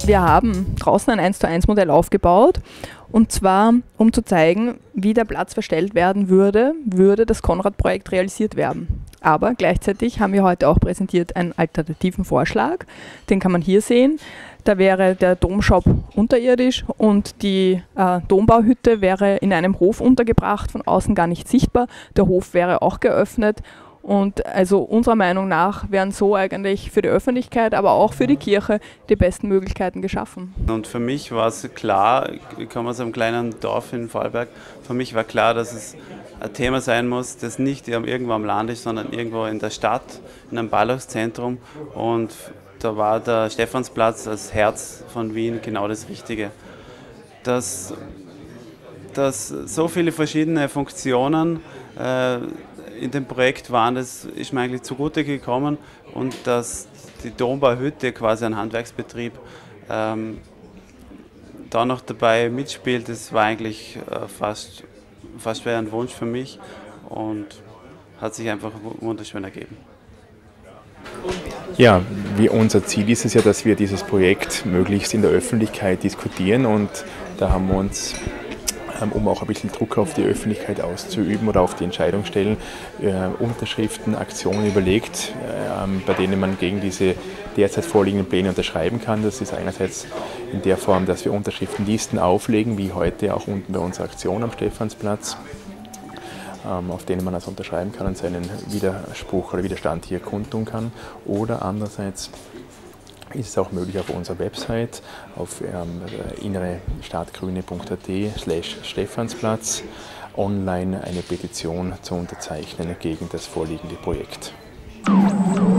Wir haben draußen ein 1:1 Modell aufgebaut, und zwar, um zu zeigen, wie der Platz verstellt werden würde, würde das Konrad-Projekt realisiert werden. Aber gleichzeitig haben wir heute auch präsentiert einen alternativen Vorschlag, den kann man hier sehen. Da wäre der Domshop unterirdisch und die Dombauhütte wäre in einem Hof untergebracht, von außen gar nicht sichtbar. Der Hof wäre auch geöffnet. Und also unserer Meinung nach wären so eigentlich für die Öffentlichkeit, aber auch für die Kirche die besten Möglichkeiten geschaffen. Und für mich war es klar, ich komme aus einem kleinen Dorf in Vorarlberg, für mich war klar, dass es ein Thema sein muss, das nicht irgendwo am Land ist, sondern irgendwo in der Stadt, in einem Ballungszentrum. Und da war der Stephansplatz als Herz von Wien genau das Richtige. Dass so viele verschiedene Funktionen in dem Projekt waren, das ist mir eigentlich zugute gekommen, und dass die Dombauhütte, quasi ein Handwerksbetrieb, da noch dabei mitspielt, das war eigentlich fast wäre ein Wunsch für mich und hat sich einfach wunderschön ergeben. Ja, unser Ziel ist es ja, dass wir dieses Projekt möglichst in der Öffentlichkeit diskutieren, und da haben wir uns, um auch ein bisschen Druck auf die Öffentlichkeit auszuüben oder auf die Entscheidungsstellen, Unterschriften, Aktionen überlegt, bei denen man gegen diese derzeit vorliegenden Pläne unterschreiben kann. Das ist einerseits in der Form, dass wir Unterschriftenlisten auflegen, wie heute auch unten bei unserer Aktion am Stephansplatz, auf denen man also unterschreiben kann und seinen Widerspruch oder Widerstand hier kundtun kann. Oder andererseits ist es auch möglich, auf unserer Website auf innerestadtgrüne.at/Stephansplatz online eine Petition zu unterzeichnen gegen das vorliegende Projekt.